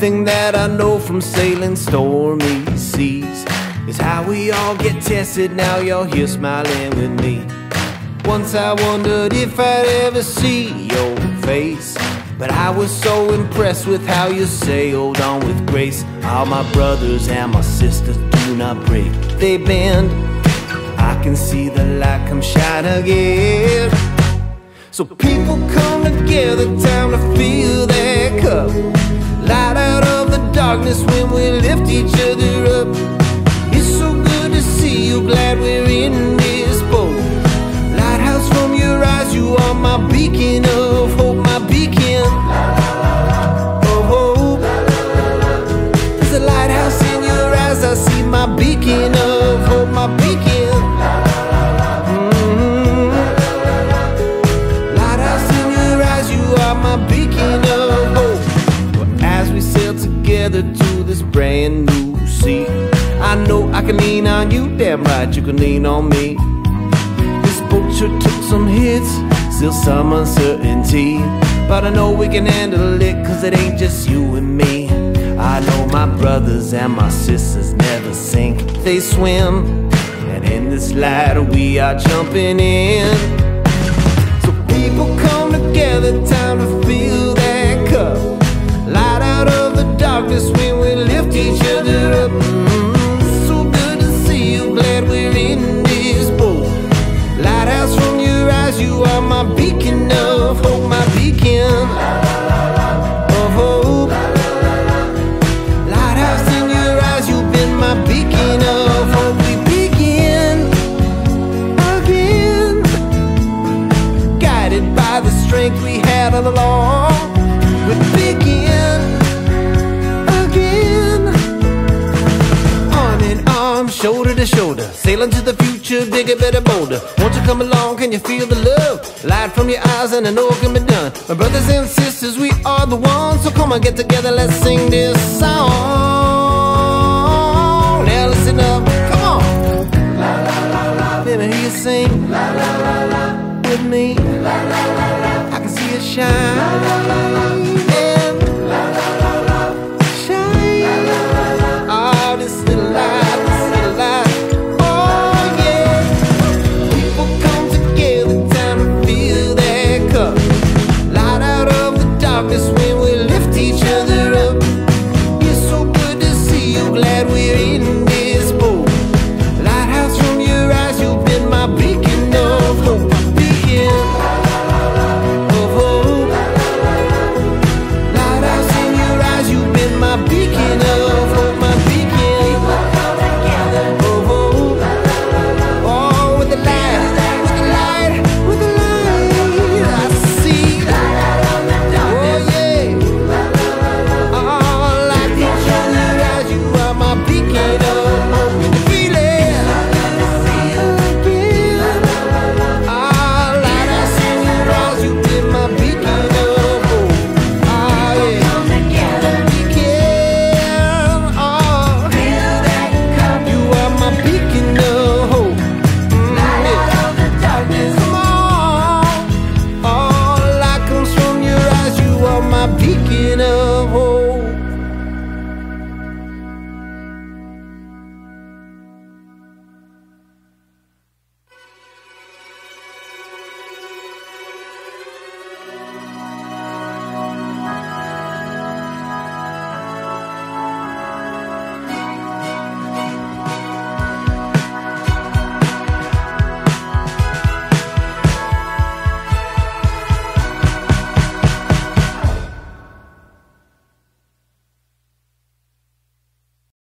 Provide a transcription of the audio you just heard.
thing that I know from sailing stormy seas is how we all get tested. Now you're here smiling with me. Once I wondered if I'd ever see your face, but I was so impressed with how you sailed on with grace. All my brothers and my sisters do not break, they bend. I can see the light come shine again. So people come together, time to fill their cup. Light out of the darkness when we lift each other up. It's so good to see you, glad we're in this boat. Lighthouse, from your eyes, you are my beacon of hope, my beacon of hope. There's a lighthouse in your eyes, I see my beacon of hope, my beacon. Lighthouse in your eyes, you are my beacon of hope. As we sail together to this brand new sea, I know I can lean on you, damn right you can lean on me. This boat sure took some hits, still some uncertainty, but I know we can handle it, cause it ain't just you and me. I know my brothers and my sisters never sink, they swim, and in this light we are jumping in. So people come together, time to fill that cup. Light out of the darkness when we lift each other up. So good to see you, glad we're in this boat. Lighthouse, from your eyes, you are my beacon of hope, my beacon of hope. Lighthouse in your eyes, you've been my beacon of hope. We begin again, guided by the strength we had all along. We begin again, arm in arm, shoulder to shoulder, sailing to the future, bigger, better, bolder. Won't you come along, can you feel the love? Light from your eyes and I know it can be done. My brothers and sisters, we are the ones, so come on, get together, let's sing this song.